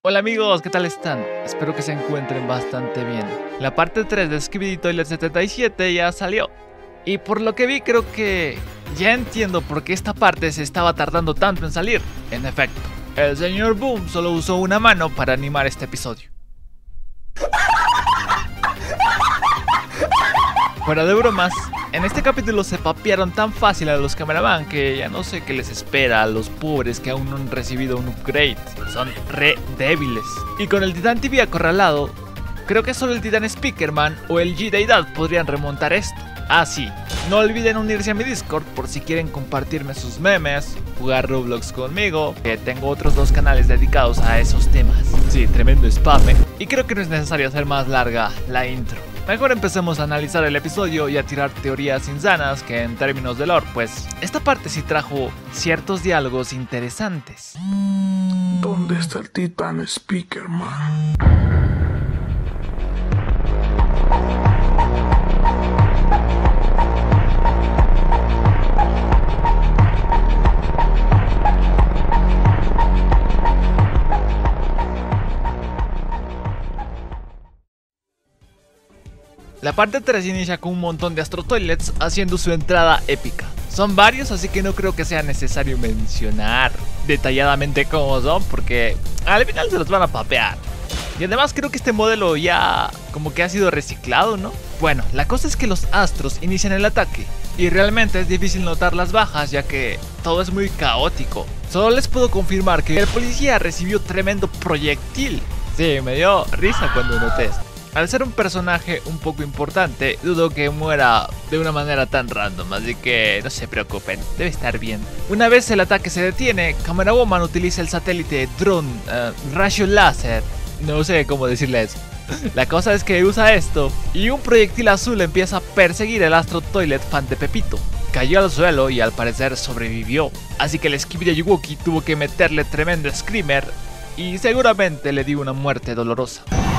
Hola amigos, ¿qué tal están? Espero que se encuentren bastante bien. La parte 3 de Skibidi Toilet 77 ya salió. Y por lo que vi creo que ya entiendo por qué esta parte se estaba tardando tanto en salir. En efecto, el señor Boom solo usó una mano para animar este episodio. Fuera de bromas, en este capítulo se papearon tan fácil a los cameraman que ya no sé qué les espera a los pobres que aún no han recibido un upgrade. Son re débiles. Y con el Titán TV acorralado, creo que solo el Titán Speakerman o el G-Deidad podrían remontar esto. Ah sí, no olviden unirse a mi Discord por si quieren compartirme sus memes, jugar Roblox conmigo, que tengo otros 2 canales dedicados a esos temas. Sí, tremendo spam, Y creo que no es necesario hacer más larga la intro. Mejor empecemos a analizar el episodio y a tirar teorías insanas que en términos de lore, pues esta parte sí trajo ciertos diálogos interesantes. ¿Dónde está el Titán Speakerman? La parte 3 inicia con un montón de Astro Toilets haciendo su entrada épica. Son varios, así que no creo que sea necesario mencionar detalladamente cómo son, porque al final se los van a papear. Y además creo que este modelo ya como que ha sido reciclado, ¿no? Bueno, la cosa es que los astros inician el ataque y realmente es difícil notar las bajas ya que todo es muy caótico. Solo les puedo confirmar que el policía recibió tremendo proyectil. Sí, me dio risa cuando noté esto. Al ser un personaje un poco importante, dudo que muera de una manera tan random, así que no se preocupen, debe estar bien. Una vez el ataque se detiene, Camera Woman utiliza el satélite drone rayo láser, no sé cómo decirle eso. La cosa es que usa esto y un proyectil azul empieza a perseguir el Astro Toilet fan de Pepito. Cayó al suelo y al parecer sobrevivió, así que el Skibidi Yuwoki tuvo que meterle tremendo screamer y seguramente le dio una muerte dolorosa.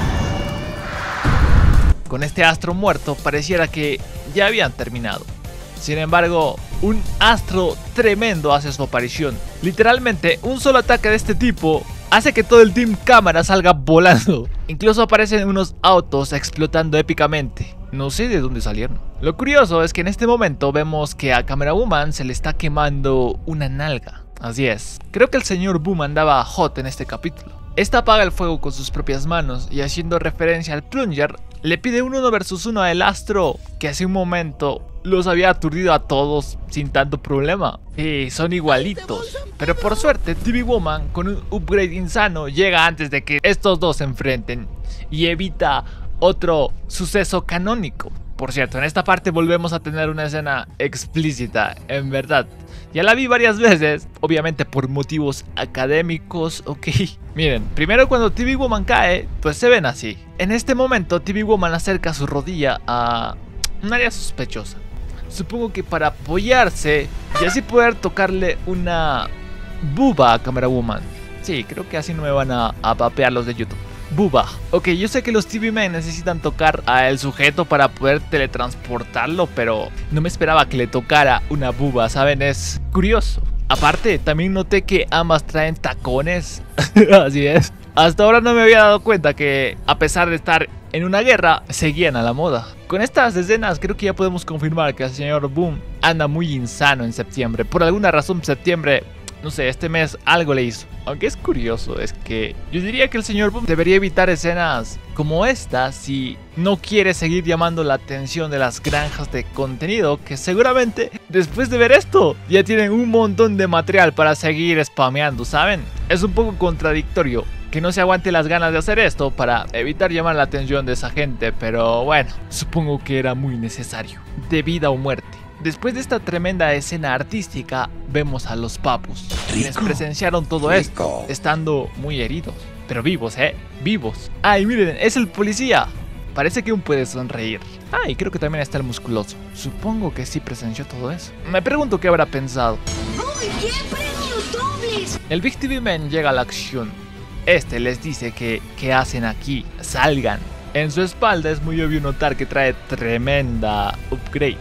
Con este astro muerto pareciera que ya habían terminado. Sin embargo, un astro tremendo hace su aparición. Literalmente, un solo ataque de este tipo hace que todo el Team Cámara salga volando. Incluso aparecen unos autos explotando épicamente. No sé de dónde salieron. Lo curioso es que en este momento vemos que a Camera Woman se le está quemando una nalga. Así es. Creo que el señor Boom andaba hot en este capítulo. Esta apaga el fuego con sus propias manos y haciendo referencia al plunger, le pide un 1 vs 1 al astro que hace un momento los había aturdido a todos sin tanto problema. Y son igualitos. Pero por suerte TV Woman con un upgrade insano llega antes de que estos dos se enfrenten y evita otro suceso canónico. Por cierto, en esta parte volvemos a tener una escena explícita, en verdad. Ya la vi varias veces, obviamente por motivos académicos, ok. Miren, primero cuando TV Woman cae, pues se ven así. En este momento TV Woman acerca su rodilla a un área sospechosa. Supongo que para apoyarse y así poder tocarle una buba a Camera Woman. Sí, creo que así no me van a papear los de YouTube. Buba. Ok, yo sé que los TV Men necesitan tocar al sujeto para poder teletransportarlo, pero no me esperaba que le tocara una buba, ¿saben? Es curioso. Aparte, también noté que ambas traen tacones. Así es. Hasta ahora no me había dado cuenta que, a pesar de estar en una guerra, seguían a la moda. Con estas escenas creo que ya podemos confirmar que el señor Boom anda muy insano en septiembre. Por alguna razón septiembre, no sé, este mes algo le hizo. Aunque es curioso, es que yo diría que el señor Boom debería evitar escenas como esta si no quiere seguir llamando la atención de las granjas de contenido, que seguramente después de ver esto ya tienen un montón de material para seguir spameando, ¿saben? Es un poco contradictorio que no se aguante las ganas de hacer esto para evitar llamar la atención de esa gente, pero bueno, supongo que era muy necesario, de vida o muerte. Después de esta tremenda escena artística, vemos a los papus, quienes presenciaron todo esto, estando muy heridos, pero vivos, vivos. Ay, miren, es el policía. Parece que aún puede sonreír. Ah, y creo que también está el musculoso. Supongo que sí presenció todo eso. Me pregunto qué habrá pensado. ¡Muy bien, premios dobles! El Big TV Man llega a la acción. Este les dice que ¿qué hacen aquí? Salgan. En su espalda es muy obvio notar que trae tremenda upgrade.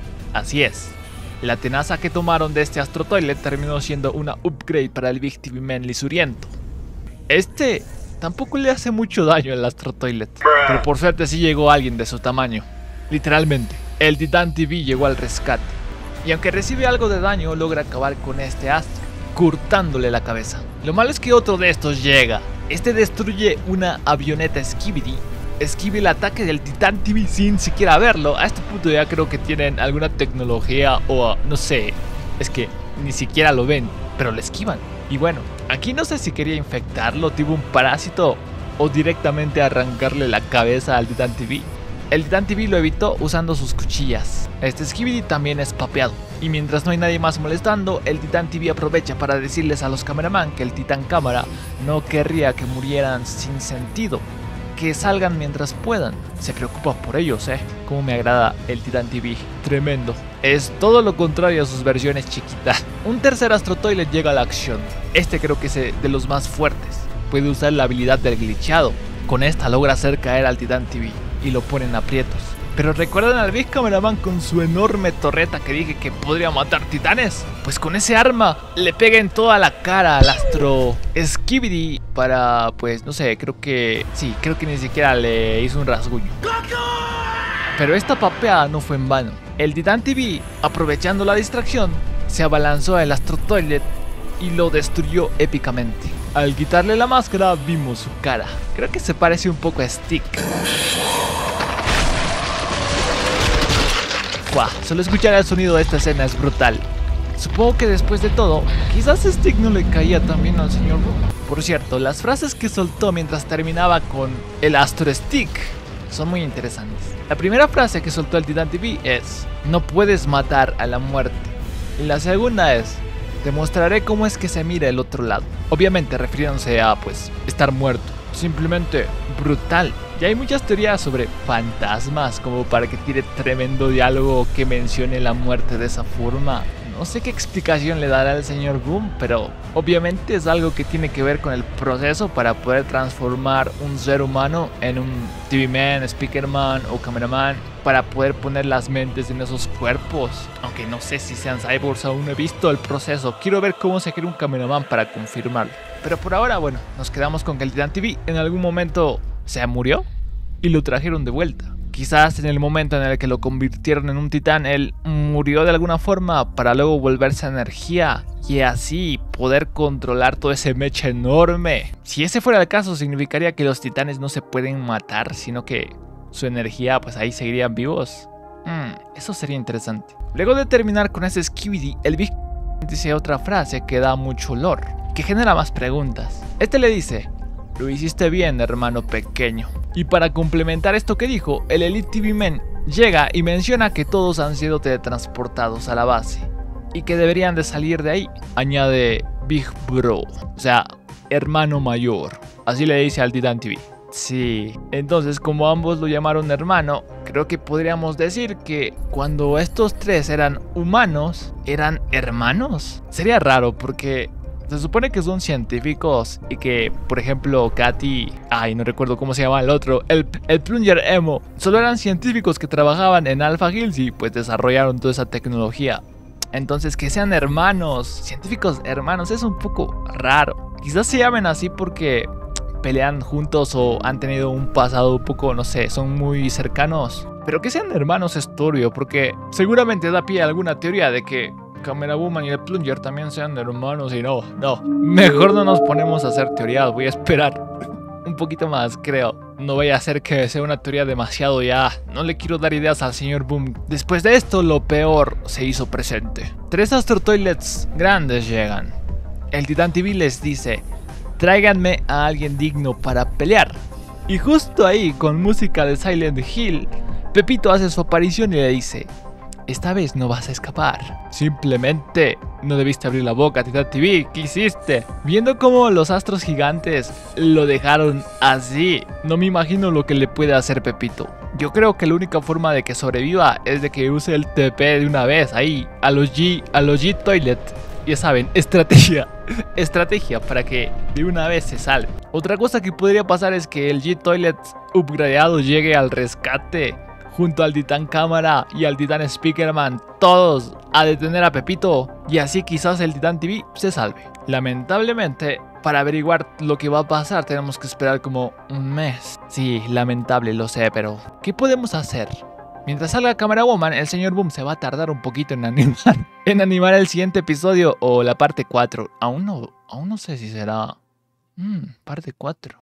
Así es, la tenaza que tomaron de este Astro Toilet terminó siendo una upgrade para el Big TV Man lisuriento. Este tampoco le hace mucho daño al Astro Toilet. Pero por suerte sí llegó alguien de su tamaño. Literalmente, el Titán TV llegó al rescate. Y aunque recibe algo de daño, logra acabar con este astro, cortándole la cabeza. Lo malo es que otro de estos llega. Este destruye una avioneta Skibidi. Esquiva el ataque del Titán TV sin siquiera verlo. A este punto ya creo que tienen alguna tecnología o no sé. Es que ni siquiera lo ven, pero lo esquivan. Y bueno, aquí no sé si quería infectarlo, tipo un parásito, o directamente arrancarle la cabeza al Titán TV. El Titán TV lo evitó usando sus cuchillas. Este Skibidi también es papeado. Y mientras no hay nadie más molestando, el Titán TV aprovecha para decirles a los cameraman que el Titán Cámara no querría que murieran sin sentido. Que salgan mientras puedan. Se preocupa por ellos, Como me agrada el Titán TV. Tremendo. Es todo lo contrario a sus versiones chiquitas. Un tercer Astro Toilet llega a la acción. Este creo que es de los más fuertes. Puede usar la habilidad del glitchado. Con esta logra hacer caer al Titán TV y lo pone en aprietos. Pero ¿recuerdan al Big Cameraman con su enorme torreta que dije que podría matar titanes? Pues con ese arma le pega en toda la cara al Astro Skibidi para, pues no sé, creo que ni siquiera le hizo un rasguño. Pero esta papeada no fue en vano. El Titán TV, aprovechando la distracción, se abalanzó al Astro Toilet y lo destruyó épicamente. Al quitarle la máscara vimos su cara. Creo que se parece un poco a Stick. Wow, solo escuchar el sonido de esta escena es brutal. Supongo que después de todo, quizás Stick no le caía tan bien al señor Boom. Por cierto, las frases que soltó mientras terminaba con el Astro Stick son muy interesantes. La primera frase que soltó el Titán TV es: no puedes matar a la muerte. Y la segunda es: te mostraré cómo es que se mira el otro lado. Obviamente refiriéndose a, pues, estar muerto. Simplemente brutal. Y hay muchas teorías sobre fantasmas como para que tire tremendo diálogo que mencione la muerte de esa forma. No sé qué explicación le dará el señor Boom, pero obviamente es algo que tiene que ver con el proceso para poder transformar un ser humano en un TV Man, Speaker Man o Cameraman, para poder poner las mentes en esos cuerpos. Aunque no sé si sean cyborgs, aún no he visto el proceso. Quiero ver cómo se crea un Cameraman para confirmarlo. Pero por ahora, bueno, nos quedamos con que el Titán TV en algún momento se murió y lo trajeron de vuelta. Quizás en el momento en el que lo convirtieron en un titán, él murió de alguna forma para luego volverse energía y así poder controlar todo ese mecha enorme. Si ese fuera el caso, significaría que los titanes no se pueden matar, sino que su energía, pues ahí seguirían vivos. Eso sería interesante. Luego de terminar con ese Skibidi, el Big dice otra frase que da mucho olor, que genera más preguntas. Este le dice: lo hiciste bien, hermano pequeño. Y para complementar esto que dijo, el Elite TV Man llega y menciona que todos han sido teletransportados a la base y que deberían de salir de ahí. Añade Big Bro, o sea, hermano mayor. Así le dice al Titán TV. Sí, entonces como ambos lo llamaron hermano, creo que podríamos decir que cuando estos tres eran humanos, ¿eran hermanos? Sería raro porque se supone que son científicos y que, por ejemplo, Katy, no recuerdo cómo se llama el otro, el Plunger Emo, solo eran científicos que trabajaban en Alpha Hills y pues desarrollaron toda esa tecnología. Entonces que sean hermanos, científicos hermanos, es un poco raro. Quizás se llamen así porque pelean juntos o han tenido un pasado un poco, no sé, son muy cercanos. Pero que sean hermanos es turbio porque seguramente da pie a alguna teoría de que Camera Woman y el Plunger también sean hermanos y no, mejor no nos ponemos a hacer teorías, voy a esperar un poquito más, creo. No vaya a ser que sea una teoría demasiado ya, no le quiero dar ideas al señor Boom. Después de esto, lo peor se hizo presente. 3 Astro Toilets grandes llegan. El Titán TV les dice: tráiganme a alguien digno para pelear. Y justo ahí, con música de Silent Hill, Pepito hace su aparición y le dice: esta vez no vas a escapar. Simplemente no debiste abrir la boca, Titán TV. ¿Qué hiciste? Viendo cómo los astros gigantes lo dejaron así, no me imagino lo que le puede hacer Pepito. Yo creo que la única forma de que sobreviva es de que use el TP de una vez ahí, a los G Toilet. Ya saben, estrategia para que de una vez se salve. Otra cosa que podría pasar es que el G Toilet upgradeado llegue al rescate junto al Titán Cámara y al Titán Speakerman, todos a detener a Pepito, y así quizás el Titán TV se salve. Lamentablemente, para averiguar lo que va a pasar tenemos que esperar como un mes. Sí, lamentable, lo sé, pero ¿qué podemos hacer? Mientras salga Camera Woman, el señor Boom se va a tardar un poquito en animar el siguiente episodio o la parte 4. Aún no sé si será parte 4.